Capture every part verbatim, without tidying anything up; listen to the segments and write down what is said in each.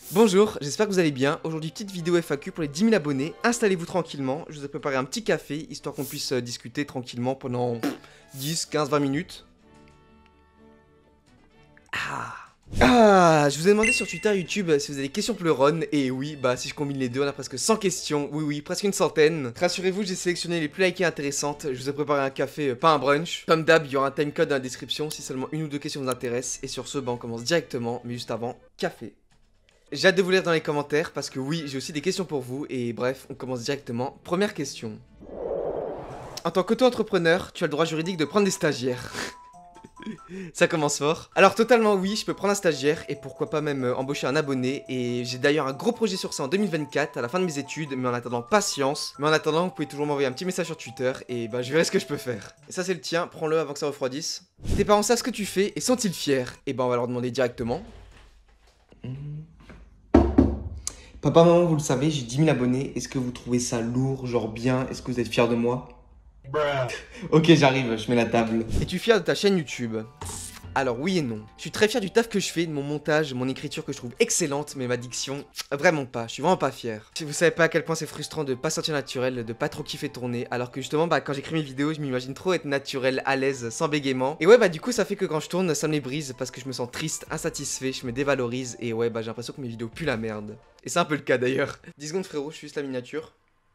Bonjour, j'espère que vous allez bien. Aujourd'hui, petite vidéo F A Q pour les dix mille abonnés. Installez-vous tranquillement. Je vous ai préparé un petit café, histoire qu'on puisse euh, discuter tranquillement pendant dix, quinze, vingt minutes. Ah Ah, je vous ai demandé sur Twitter et YouTube si vous avez des questions pour le Ron, et oui, bah si je combine les deux, on a presque cent questions, oui oui, presque une centaine. Rassurez-vous, j'ai sélectionné les plus likées et intéressantes, je vous ai préparé un café, euh, pas un brunch. Comme d'hab, il y aura un timecode dans la description si seulement une ou deux questions vous intéressent, et sur ce, bah on commence directement, mais juste avant, café. J'ai hâte de vous lire dans les commentaires, parce que oui, j'ai aussi des questions pour vous, et bref, on commence directement. Première question. En tant qu'auto-entrepreneur, tu as le droit juridique de prendre des stagiaires. Ça commence fort. Alors totalement oui, je peux prendre un stagiaire et pourquoi pas même euh, embaucher un abonné. Et j'ai d'ailleurs un gros projet sur ça en deux mille vingt-quatre à la fin de mes études. Mais en attendant, patience. Mais en attendant, vous pouvez toujours m'envoyer un petit message sur Twitter et bah je verrai ce que je peux faire. Et ça c'est le tien, prends-le avant que ça refroidisse. Tes parents savent ce que tu fais et sont-ils fiers? Et bah on va leur demander directement. Papa, maman, vous le savez, j'ai dix mille abonnés. Est-ce que vous trouvez ça lourd, genre bien? Est-ce que vous êtes fiers de moi? Ok, j'arrive, je mets la table. Es-tu fier de ta chaîne YouTube? Alors oui et non. Je suis très fier du taf que je fais, de mon montage, mon écriture que je trouve excellente, mais ma diction, vraiment pas. Je suis vraiment pas fier. Si vous savez pas à quel point c'est frustrant de pas sentir naturel, de pas trop kiffer tourner, alors que justement, bah quand j'écris mes vidéos, je m'imagine trop être naturel, à l'aise, sans bégaiement. Et ouais, bah du coup, ça fait que quand je tourne, ça me les brise parce que je me sens triste, insatisfait, je me dévalorise, et ouais, bah j'ai l'impression que mes vidéos puent la merde. Et c'est un peu le cas d'ailleurs. dix secondes frérot, je suis juste la miniature.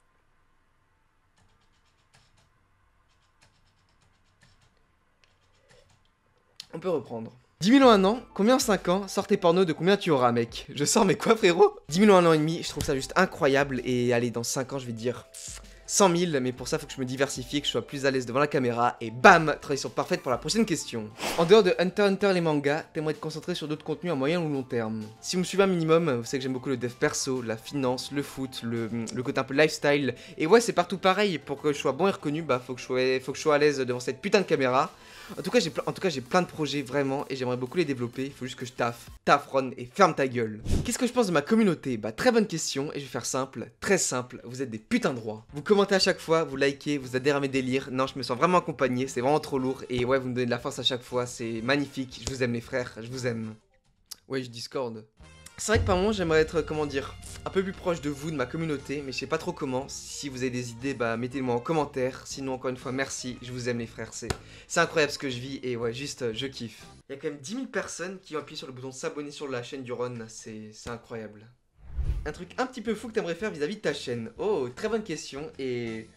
On peut reprendre. dix mille en un an, combien en cinq ans? Sors tes pornos de combien tu auras, mec? Je sors mais quoi, frérot? dix mille en un an et demi, je trouve ça juste incroyable. Et allez, dans cinq ans, je vais dire cent mille. Mais pour ça, faut que je me diversifie, que je sois plus à l'aise devant la caméra. Et bam, transition parfaite pour la prochaine question. En dehors de Hunter x Hunter les mangas, t'aimerais te concentrer sur d'autres contenus à moyen ou long terme? Si vous me suivez un minimum, vous savez que j'aime beaucoup le dev perso, la finance, le foot, le, le côté un peu lifestyle. Et ouais, c'est partout pareil. Pour que je sois bon et reconnu, bah faut que je sois, faut que je sois à l'aise devant cette putain de caméra. En tout cas, j'ai en tout cas j'ai plein de projets vraiment et j'aimerais beaucoup les développer. Il faut juste que je taffe, taffe Ron et ferme ta gueule. Qu'est-ce que je pense de ma communauté? Bah très bonne question et je vais faire simple, très simple. Vous êtes des putains de rois. Vous commentez à chaque fois, vous likez, vous adhérez à mes délires. Non, je me sens vraiment accompagné, c'est vraiment trop lourd et ouais, vous me donnez de la force à chaque fois. C'est magnifique. Je vous aime les frères, je vous aime. Ouais, je discorde. C'est vrai que par moment j'aimerais être, comment dire, un peu plus proche de vous, de ma communauté, mais je sais pas trop comment. Si vous avez des idées, bah mettez-les-moi en commentaire. Sinon, encore une fois, merci, je vous aime les frères, c'est incroyable ce que je vis et ouais, juste, euh, je kiffe. Il y a quand même dix mille personnes qui ont appuyé sur le bouton s'abonner sur la chaîne du Ron, c'est incroyable. Un truc un petit peu fou que t'aimerais faire vis-à-vis de ta chaîne. Oh, très bonne question et...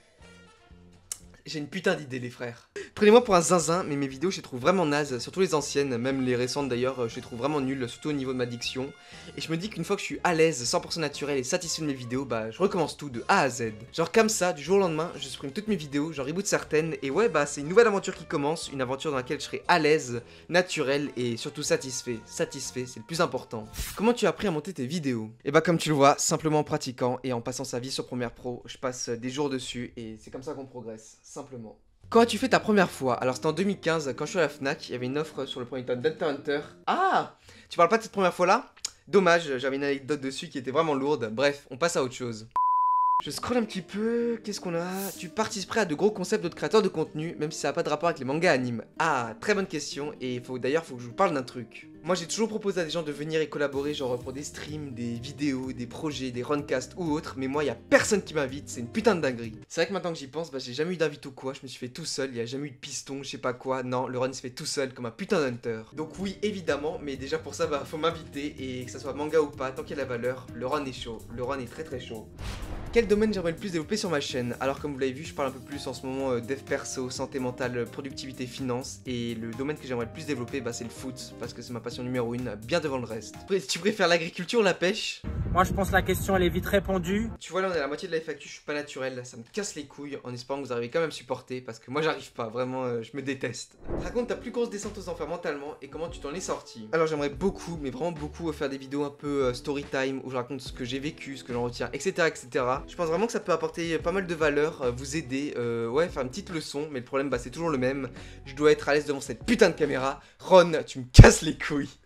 J'ai une putain d'idée les frères. Prenez-moi pour un zinzin, mais mes vidéos je les trouve vraiment nazes, surtout les anciennes, même les récentes d'ailleurs, je les trouve vraiment nulles, surtout au niveau de ma diction. Et je me dis qu'une fois que je suis à l'aise, cent pour cent naturel et satisfait de mes vidéos, bah je recommence tout de A à Z. Genre comme ça, du jour au lendemain, je supprime toutes mes vidéos, j'en reboot certaines, et ouais bah c'est une nouvelle aventure qui commence, une aventure dans laquelle je serai à l'aise, naturel et surtout satisfait. Satisfait, c'est le plus important. Comment tu as appris à monter tes vidéos? Et bah comme tu le vois, simplement en pratiquant et en passant sa vie sur Premiere Pro, je passe des jours dessus et c'est comme ça qu'on progresse. Simplement. Quand as-tu fait ta première fois? Alors c'était en deux mille quinze, quand je suis à la Fnac, il y avait une offre sur le premier tome d'Hunter x Hunter. Ah! Tu parles pas de cette première fois-là? Dommage, j'avais une anecdote dessus qui était vraiment lourde. Bref, on passe à autre chose. Je scrolle un petit peu, qu'est-ce qu'on a? Tu participerais à de gros concepts d'autres créateurs de contenu, même si ça n'a pas de rapport avec les mangas animes. Ah, très bonne question, et faut d'ailleurs, faut que je vous parle d'un truc. Moi j'ai toujours proposé à des gens de venir et collaborer, genre pour des streams, des vidéos, des projets, des runcasts ou autres, mais moi y a personne qui m'invite, c'est une putain de dinguerie. C'est vrai que maintenant que j'y pense, bah j'ai jamais eu d'invite ou quoi, je me suis fait tout seul, y a jamais eu de piston, je sais pas quoi, non, le run se fait tout seul comme un putain d'hunter. Donc oui, évidemment, mais déjà pour ça, bah faut m'inviter, et que ça soit manga ou pas, tant qu'il y a la valeur, le run est chaud, le run est très très chaud. Quel domaine j'aimerais le plus développer sur ma chaîne? Alors comme vous l'avez vu, je parle un peu plus en ce moment euh, dev perso, santé mentale, productivité, finance, et le domaine que j'aimerais le plus développer, bah c'est le foot, parce que c'est ma passion numéro une, bien devant le reste. Tu préfères l'agriculture ou la pêche? Moi je pense que la question elle est vite répondue. Tu vois là on est à la moitié de la F A Q, je suis pas naturel, ça me casse les couilles en espérant que vous arrivez quand même à me supporter, parce que moi j'arrive pas, vraiment euh, je me déteste. Raconte ta plus grosse descente aux enfers mentalement et comment tu t'en es sorti. Alors j'aimerais beaucoup, mais vraiment beaucoup, faire des vidéos un peu euh, story time où je raconte ce que j'ai vécu, ce que j'en retiens, et cetera et cetera. Je pense vraiment que ça peut apporter pas mal de valeur, euh, vous aider, euh, ouais, faire une petite leçon, mais le problème bah c'est toujours le même. Je dois être à l'aise devant cette putain de caméra. Ron, tu me casses les couilles.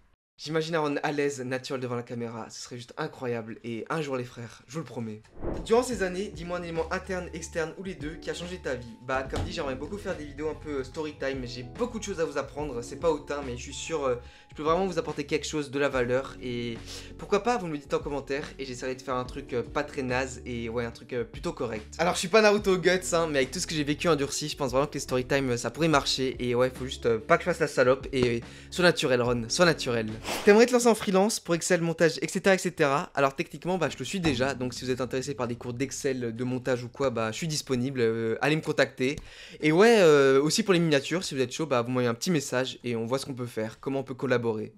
J'imagine Aaron à l'aise, naturel devant la caméra, ce serait juste incroyable, et un jour les frères, je vous le promets. Durant ces années, dis-moi un élément interne, externe ou les deux qui a changé ta vie. Bah comme dit, j'aimerais beaucoup faire des vidéos un peu story time, j'ai beaucoup de choses à vous apprendre, c'est pas hautain, mais je suis sûr, euh, je peux vraiment vous apporter quelque chose de la valeur, et pourquoi pas, vous me le dites en commentaire, et j'essaierai de faire un truc euh, pas très naze, et ouais, un truc euh, plutôt correct. Alors je suis pas Naruto Guts, hein, mais avec tout ce que j'ai vécu endurci, je pense vraiment que les story time, ça pourrait marcher, et ouais, faut juste euh, pas que je fasse la salope, et euh, sois naturel Ron, sois naturel. T'aimerais te lancer en freelance pour Excel, montage, et cetera et cetera. Alors techniquement, bah je le suis déjà, donc si vous êtes intéressé par des cours d'Excel, de montage ou quoi, bah je suis disponible, euh, allez me contacter. Et ouais, euh, aussi pour les miniatures, si vous êtes chaud, bah vous m'envoyez un petit message et on voit ce qu'on peut faire, comment on peut collaborer.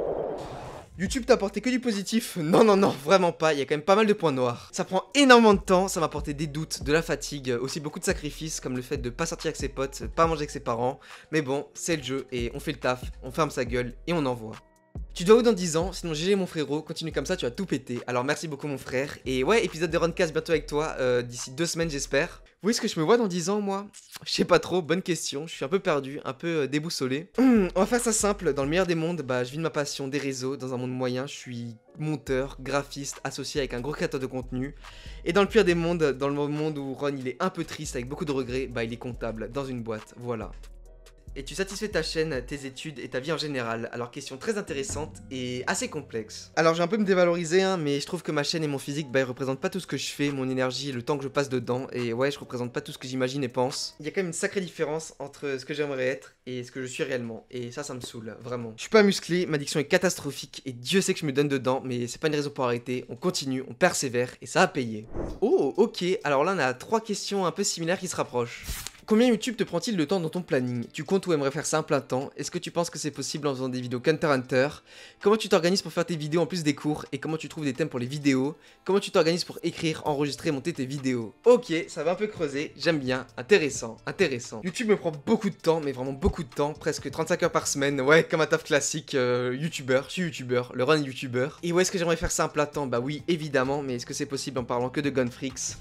YouTube t'a apporté que du positif? Non, non, non, vraiment pas, il y a quand même pas mal de points noirs. Ça prend énormément de temps, ça m'a apporté des doutes, de la fatigue, aussi beaucoup de sacrifices, comme le fait de pas sortir avec ses potes, pas manger avec ses parents. Mais bon, c'est le jeu, et on fait le taf, on ferme sa gueule, et on envoie. Tu dois où dans dix ans? Sinon G G mon frérot, continue comme ça, tu vas tout péter. Alors merci beaucoup mon frère. Et ouais, épisode de Roncast bientôt avec toi, euh, d'ici deux semaines j'espère. Vous voyez ce que je me vois dans dix ans moi? Je sais pas trop, bonne question, je suis un peu perdu, un peu euh, déboussolé. Hum, on va faire ça simple, dans le meilleur des mondes, bah je vis de ma passion, des réseaux, dans un monde moyen, je suis monteur, graphiste, associé avec un gros créateur de contenu. Et dans le pire des mondes, dans le monde où Ron il est un peu triste, avec beaucoup de regrets, bah il est comptable, dans une boîte, voilà. Et tu satisfais ta chaîne, tes études et ta vie en général? Alors question très intéressante et assez complexe. Alors je vais un peu me dévaloriser hein, mais je trouve que ma chaîne et mon physique bah ils représentent pas tout ce que je fais, mon énergie et le temps que je passe dedans. Et ouais je représente pas tout ce que j'imagine et pense. Il y a quand même une sacrée différence entre ce que j'aimerais être et ce que je suis réellement. Et ça ça me saoule, vraiment. Je suis pas musclé, ma diction est catastrophique et Dieu sait que je me donne dedans. Mais c'est pas une raison pour arrêter, on continue, on persévère et ça a payé. Oh ok, alors là on a trois questions un peu similaires qui se rapprochent. Combien YouTube te prend-il de temps dans ton planning? Tu comptes ou aimerais faire ça un plein temps? Est-ce que tu penses que c'est possible en faisant des vidéos qu'Hunter x Hunter? Comment tu t'organises pour faire tes vidéos en plus des cours? Et comment tu trouves des thèmes pour les vidéos? Comment tu t'organises pour écrire, enregistrer, monter tes vidéos? Ok, ça va un peu creuser, j'aime bien, intéressant, intéressant. YouTube me prend beaucoup de temps, mais vraiment beaucoup de temps, presque trente-cinq heures par semaine, ouais, comme un taf classique, euh, youtubeur, je suis youtubeur, le run est youtubeur. Et où est-ce que j'aimerais faire ça un plein temps? Bah oui, évidemment, mais est-ce que c'est possible en parlant que de Gunfreaks?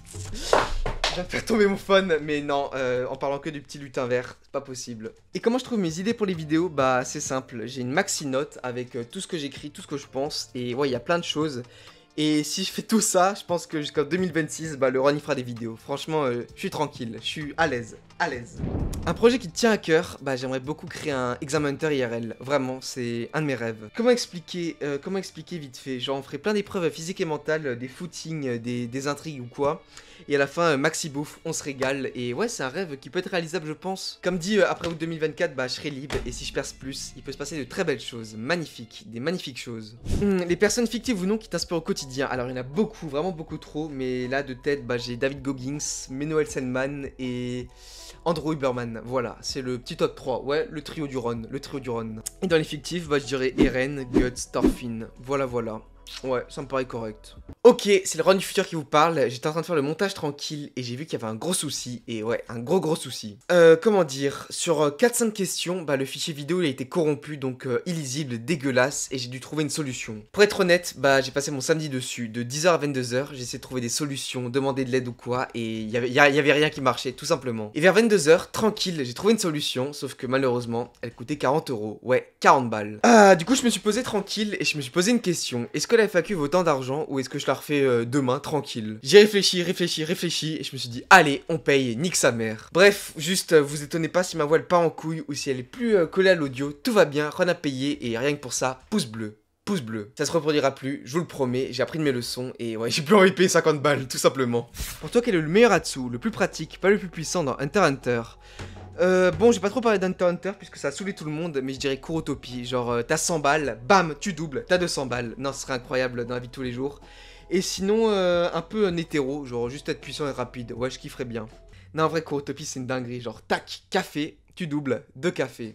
Je viens de faire tomber mon phone, mais non, euh, en parlant que du petit lutin vert, c'est pas possible. Et comment je trouve mes idées pour les vidéos? Bah c'est simple, j'ai une maxi note avec euh, tout ce que j'écris, tout ce que je pense, et ouais, il y a plein de choses. Et si je fais tout ça, je pense que jusqu'en deux mille vingt-six, bah le Ron il fera des vidéos. Franchement, euh, je suis tranquille, je suis à l'aise, à l'aise. Un projet qui te tient à cœur, bah j'aimerais beaucoup créer un Exam Hunter I R L. Vraiment, c'est un de mes rêves. Comment expliquer, euh, comment expliquer vite fait? Genre on ferait plein d'épreuves physiques et mentales, des footings, des, des intrigues ou quoi. Et à la fin, euh, maxi bouffe, on se régale. Et ouais, c'est un rêve qui peut être réalisable, je pense. Comme dit, euh, après août deux mille vingt-quatre, bah je serai libre. Et si je perce plus, il peut se passer de très belles choses. Magnifiques, des magnifiques choses. Hum, les personnes fictives ou non qui t'inspirent au quotidien. Alors il y en a beaucoup, vraiment beaucoup trop. Mais là, de tête, bah j'ai David Goggins, Menno Sandman et Andrew Huberman. Voilà, c'est le petit top trois. Ouais, le trio du Ron, le trio du Ron. Et dans les fictifs, bah je dirais Eren, Guts, Thorfinn. Voilà, voilà. Ouais, ça me paraît correct. Ok, c'est le Ron du futur qui vous parle. J'étais en train de faire le montage tranquille et j'ai vu qu'il y avait un gros souci. Et ouais, un gros gros souci. Euh, comment dire? Sur euh, quatre cinq questions, bah le fichier vidéo il a été corrompu, donc euh, illisible, dégueulasse, et j'ai dû trouver une solution. Pour être honnête, bah j'ai passé mon samedi dessus, de dix heures à vingt-deux heures, j'ai essayé de trouver des solutions, demander de l'aide ou quoi, et il y avait, y, y avait rien qui marchait, tout simplement. Et vers vingt-deux heures, tranquille, j'ai trouvé une solution, sauf que malheureusement, elle coûtait quarante euros. Ouais, quarante balles. Ah, du coup je me suis posé tranquille et je me suis posé une question. Est-ce que la F A Q vaut autant d'argent ou est-ce que je la refais euh, demain, tranquille? J'ai réfléchi, réfléchi, réfléchi et je me suis dit, allez, on paye, nique sa mère. Bref, juste, euh, vous étonnez pas si ma voix elle part en couille ou si elle est plus euh, collée à l'audio, tout va bien, Ron a payé et rien que pour ça, pouce bleu. Pouce bleu. Ça se reproduira plus, je vous le promets, j'ai appris de mes leçons et ouais, j'ai plus envie de payer cinquante balles, tout simplement. Pour toi, quel est le meilleur Hatsu, le plus pratique, pas le plus puissant dans Hunter x Hunter? Euh, bon, j'ai pas trop parlé d'Hunter x Hunter puisque ça a saoulé tout le monde, mais je dirais Kurotopie. Genre, euh, t'as cent balles, bam, tu doubles, t'as deux cents balles. Non, ce serait incroyable dans la vie de tous les jours. Et sinon, euh, un peu un hétéro, genre juste être puissant et rapide. Ouais, je kifferais bien. Non, en vrai, Kurotopie, c'est une dinguerie. Genre, tac, café, tu doubles, deux cafés.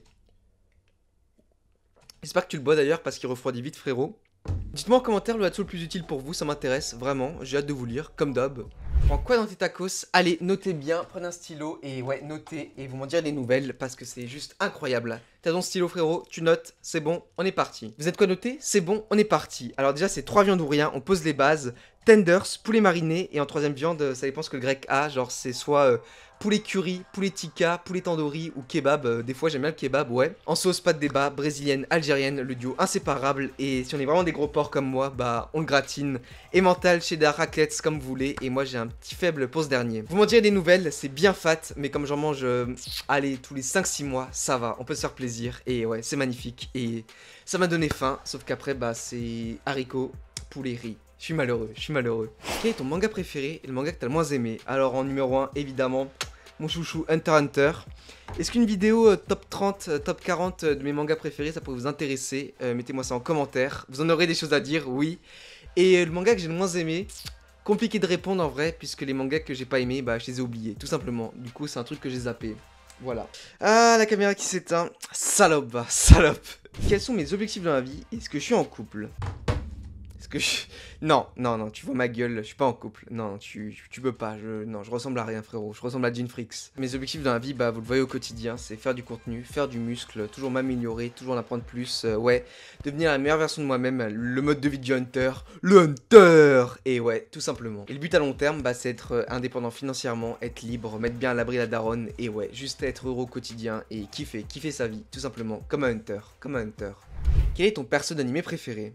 J'espère que tu le bois d'ailleurs parce qu'il refroidit vite, frérot. Dites-moi en commentaire le Hatsu le plus utile pour vous, ça m'intéresse, vraiment, j'ai hâte de vous lire, comme d'hab. Prends quoi dans tes tacos? Allez, notez bien, prenez un stylo et ouais, notez et vous m'en direz des nouvelles parce que c'est juste incroyable. T'as ton stylo frérot, tu notes, c'est bon, on est parti. Vous êtes quoi noté? C'est bon, on est parti. Alors déjà c'est trois viandes ou rien, on pose les bases. Tenders, poulet mariné et en troisième viande, ça dépend ce que le grec a, genre c'est soit euh, poulet curry, poulet tikka, poulet tandoori ou kebab. Euh, des fois j'aime bien le kebab, ouais. En sauce, pas de débat, brésilienne, algérienne, le duo inséparable. Et si on est vraiment des gros porcs comme moi, bah on le gratine. Emmental, cheddar, raclette, comme vous voulez. Et moi j'ai un petit faible pour ce dernier. Vous m'en direz des nouvelles, c'est bien fat, mais comme j'en mange, euh, allez, tous les cinq six mois, ça va, on peut se faire plaisir. Et ouais, c'est magnifique. Et ça m'a donné faim, sauf qu'après, bah c'est haricots, poulet, riz. Je suis malheureux, je suis malheureux. Quel est ton manga préféré et le manga que t'as le moins aimé? Alors en numéro un, évidemment, mon chouchou Hunter x Hunter. Est-ce qu'une vidéo euh, top trente, euh, top quarante euh, de mes mangas préférés, ça pourrait vous intéresser? euh, Mettez-moi ça en commentaire. Vous en aurez des choses à dire, oui. Et euh, le manga que j'ai le moins aimé, compliqué de répondre en vrai, puisque les mangas que j'ai pas aimés, bah je les ai oubliés, tout simplement. Du coup, c'est un truc que j'ai zappé. Voilà. Ah, la caméra qui s'éteint. Salope, bah, salope. Quels sont mes objectifs dans la vie? Est-ce que je suis en couple? Est-ce que je... Non, non, non, tu vois ma gueule, je suis pas en couple. Non, tu, tu peux pas, je... Non, je ressemble à rien, frérot, je ressemble à Jean Fricks. Mes objectifs dans la vie, bah, vous le voyez au quotidien, c'est faire du contenu, faire du muscle, toujours m'améliorer, toujours en apprendre plus, euh, ouais, devenir la meilleure version de moi-même, le mode de vie du Hunter, le Hunter. Et ouais, tout simplement. Et le but à long terme, bah, c'est être indépendant financièrement, être libre, mettre bien à l'abri la daronne, et ouais, juste être heureux au quotidien et kiffer, kiffer sa vie, tout simplement, comme un Hunter, comme un Hunter. Quel est ton perso d'animé préféré?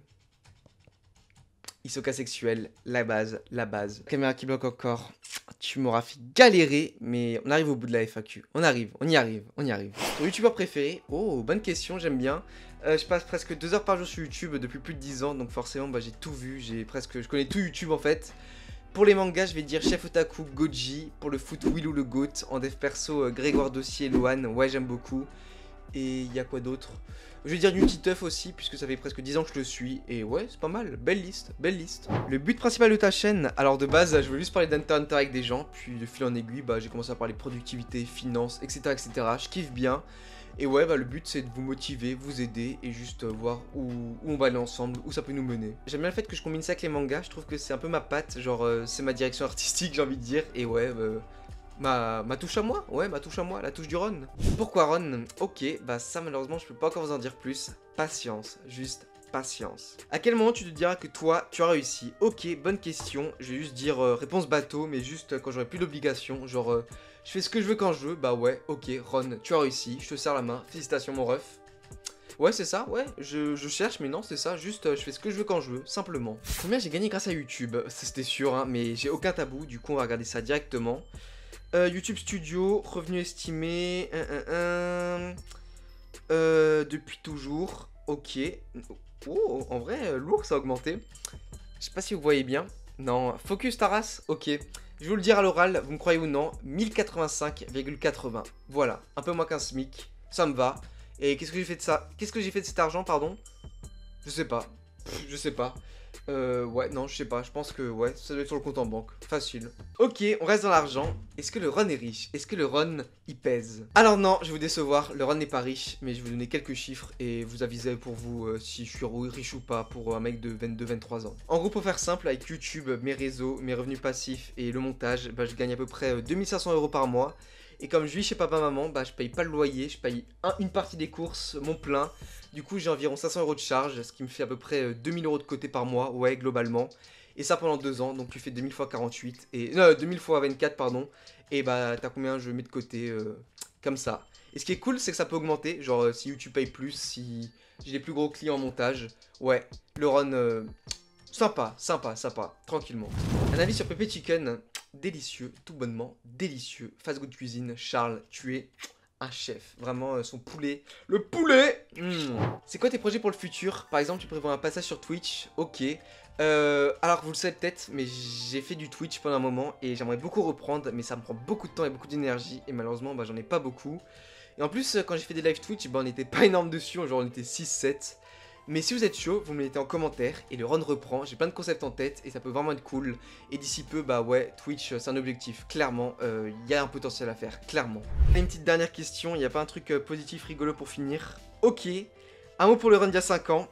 Hisoka sexuel, la base, la base. Caméra qui bloque encore. Tu m'auras fait galérer, mais on arrive au bout de la F A Q. On arrive, on y arrive, on y arrive. Ton youtubeur préféré? Oh, bonne question, j'aime bien. Euh, je passe presque deux heures par jour sur YouTube depuis plus de dix ans, donc forcément, bah, j'ai tout vu. J'ai presque, je connais tout YouTube en fait. Pour les mangas, je vais dire Chef Otaku, Goji. Pour le foot, Willou le Goat. En dev perso, euh, Grégoire Dossier, Loan. Ouais, j'aime beaucoup. Et il y a quoi d'autre? Je vais dire Nutiteuf aussi, puisque ça fait presque dix ans que je le suis. Et ouais, c'est pas mal. Belle liste, belle liste. Le but principal de ta chaîne? Alors de base, je voulais juste parler d'Hunter x Hunter avec des gens. Puis de fil en aiguille, bah, j'ai commencé à parler productivité, finance, et cetera et cetera. Je kiffe bien. Et ouais, bah, le but c'est de vous motiver, vous aider et juste euh, voir où, où on va aller ensemble, où ça peut nous mener. J'aime bien le fait que je combine ça avec les mangas. Je trouve que c'est un peu ma patte. Genre, euh, c'est ma direction artistique, j'ai envie de dire. Et ouais, bah, Ma, ma touche à moi, ouais, ma touche à moi, la touche du Ron. Pourquoi Ron? Ok, bah ça malheureusement je peux pas encore vous en dire plus. Patience, juste patience. À quel moment tu te diras que toi, tu as réussi? Ok, bonne question. Je vais juste dire euh, réponse bateau, mais juste euh, quand j'aurai plus d'obligation. Genre, euh, je fais ce que je veux quand je veux. Bah ouais, ok, Ron, tu as réussi. Je te serre la main. Félicitations mon ref. Ouais, c'est ça, ouais, je, je cherche, mais non, c'est ça, juste euh, je fais ce que je veux quand je veux, simplement. Combien j'ai gagné grâce à YouTube? C'était sûr, hein, mais j'ai aucun tabou, du coup on va regarder ça directement. Euh, YouTube Studio, revenu estimé, un, un, un. Euh, depuis toujours, ok. Oh, en vrai, euh, lourd, ça a augmenté. Je sais pas si vous voyez bien. Non, Focus Taras, ok. Je vais vous le dire à l'oral, vous me croyez ou non, mille quatre-vingt-cinq virgule quatre-vingts. Voilà, un peu moins qu'un SMIC, ça me va. Et qu'est-ce que j'ai fait de ça? Qu'est-ce que j'ai fait de cet argent, pardon? Je sais pas, Pff, je sais pas. Euh, ouais, non, je sais pas, je pense que, ouais, ça doit être sur le compte en banque, facile. Ok, on reste dans l'argent. Est-ce que le Ron est riche? Est-ce que le Ron, il pèse? Alors non, je vais vous décevoir, le Ron n'est pas riche, mais je vais vous donner quelques chiffres et vous aviser pour vous euh, si je suis riche ou pas pour un mec de vingt-deux vingt-trois ans. En gros, pour faire simple, avec YouTube, mes réseaux, mes revenus passifs et le montage, bah, je gagne à peu près euh, deux mille cinq cents euros par mois. Et comme je vis chez papa-maman, bah, je paye pas le loyer, je paye un, une partie des courses, mon plein. Du coup, j'ai environ cinq cents euros de charge, ce qui me fait à peu près deux mille euros de côté par mois, ouais, globalement. Et ça pendant deux ans, donc tu fais deux mille fois quarante-huit, et non, deux mille fois vingt-quatre, pardon. Et bah, t'as combien je mets de côté, euh, comme ça. Et ce qui est cool, c'est que ça peut augmenter, genre euh, si YouTube paye plus, si j'ai des plus gros clients en montage. Ouais, le run, euh, sympa, sympa, sympa, tranquillement. Un avis sur Pepe Chicken, délicieux, tout bonnement, délicieux. Fast Good Cuisine, Charles, tu es un chef, vraiment euh, son poulet, le poulet mmh. C'est quoi tes projets pour le futur? Par exemple, tu prévois un passage sur Twitch, ok. Euh, alors vous le savez peut-être, mais j'ai fait du Twitch pendant un moment et j'aimerais beaucoup reprendre, mais ça me prend beaucoup de temps et beaucoup d'énergie et malheureusement bah, j'en ai pas beaucoup. Et en plus quand j'ai fait des live Twitch, bah, on n'était pas énorme dessus, genre on était six sept. Mais si vous êtes chaud, vous me le mettez en commentaire et le run reprend, j'ai plein de concepts en tête et ça peut vraiment être cool. Et d'ici peu, bah ouais, Twitch c'est un objectif, clairement, il euh, y a un potentiel à faire, clairement. Une petite dernière question, il n'y a pas un truc euh, positif, rigolo pour finir? Ok, un mot pour le run d'il y a cinq ans.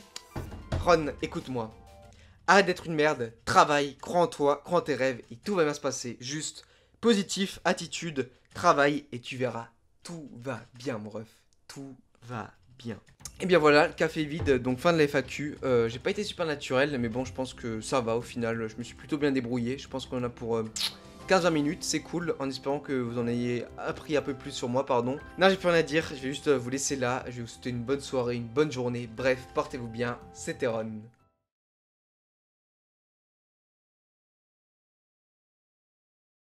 Ron, écoute-moi. Arrête d'être une merde, travaille, crois en toi, crois en tes rêves et tout va bien se passer. Juste, positif, attitude, travail et tu verras, tout va bien mon ref, tout va bien. Et bien voilà, le café est vide, donc fin de la F A Q. Euh, j'ai pas été super naturel, mais bon, je pense que ça va au final. Je me suis plutôt bien débrouillé. Je pense qu'on en a pour euh, quinze vingt minutes, c'est cool, en espérant que vous en ayez appris un peu plus sur moi, pardon. Non, j'ai plus rien à dire, je vais juste vous laisser là, je vais vous souhaiter une bonne soirée, une bonne journée, bref, portez-vous bien, c'était Ron.